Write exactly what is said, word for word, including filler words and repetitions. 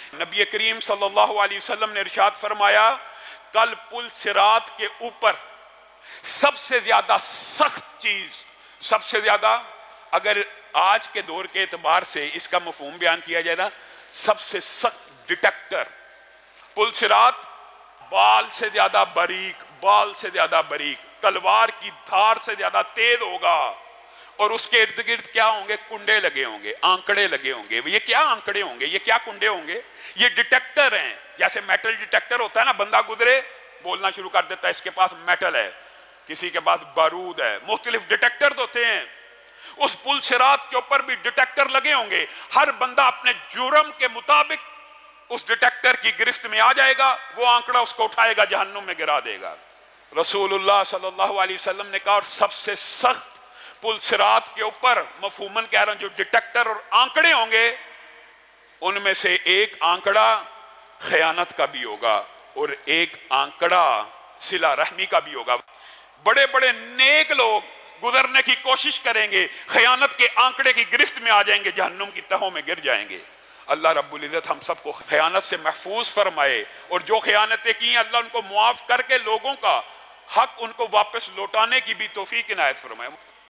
نبی کریم صلی اللہ علیہ وسلم نے ارشاد فرمایا کل پل صراط کے اوپر سب سے زیادہ سخت چیز، سب سے زیادہ اگر آج کے دور کے اعتبار سے اس کا مفہوم بیان کیا جائے نا، سب سے سخت ڈیٹیکٹر پل صراط بال سے زیادہ باریک، بال سے زیادہ باریک، تلوار کی دھار سے زیادہ تیز ہوگا، اور اس کے ارد گرد کیا ہوں گے؟ کنڈے لگے ہوں گے، آنکڑے لگے ہوں گے۔ یہ کیا آنکڑے ہوں گے؟ یہ کیا کنڈے ہوں گے؟ یہ ڈیٹیکٹر ہیں۔ جیسے میٹل ڈیٹیکٹر ہوتا ہے نا، بندہ گزرے بولنا شروع کر دیتا ہے اس کے پاس میٹل ہے، کسی کے پاس بارود ہے، مختلف ڈیٹیکٹر ہوتے ہیں۔ اس پل صراط کے اوپر بھی ڈیٹیکٹر لگے ہوں گے، ہر بندہ اپنے جرم کے مطابق اس ڈیٹیکٹر کی گرفت میں آ جائے گا، وہ آنکڑا اس کو اٹھائے گا، جہنم میں گرا دے گا۔ رسول اللہ صلی اللہ علیہ وسلم نے کہا اور سب سے سخت پل صراط کے اوپر مفہوماً کہہ رہا ہوں جو ڈیٹیکٹر اور آنکڑے ہوں گے، ان میں سے ایک آنکڑا خیانت کا بھی ہوگا اور ایک آنکڑا صلہ رحمی کا بھی ہوگا۔ بڑے بڑے نیک لوگ گزرنے کی کوشش کریں گے، خیانت کے آنکڑے کی گرفت میں آ جائیں گے، جہنم کی تہوں میں گر جائیں گے۔ اللہ رب العزت ہم سب کو خیانت سے محفوظ فرمائے، اور جو خیانتیں کی ہیں اللہ ان کو معاف کر کے لوگوں کا حق ان کو واپس لوٹانے کی بھی توفیق عنایت فرمائے۔